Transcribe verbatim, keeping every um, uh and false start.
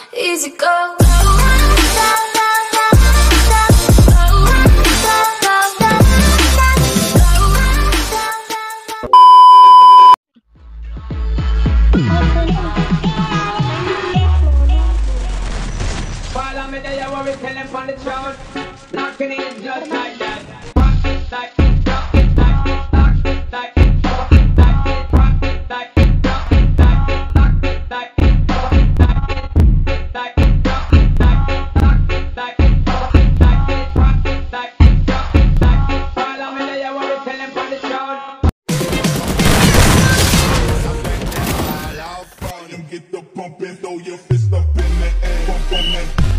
easy go. Follow me there, what we tell them on the road. Knocking it just like that. Rock it like it, rock it like it, rock it like it, rock it like it, rock it like it, rock it like it, rock it like it, rock it like it, rock it like it, rock it like it, rock it like it, rock it like it, rock it like it. Follow me there, what we tell them on the road. Get the bump and throw your fist up in the air. Bump on that.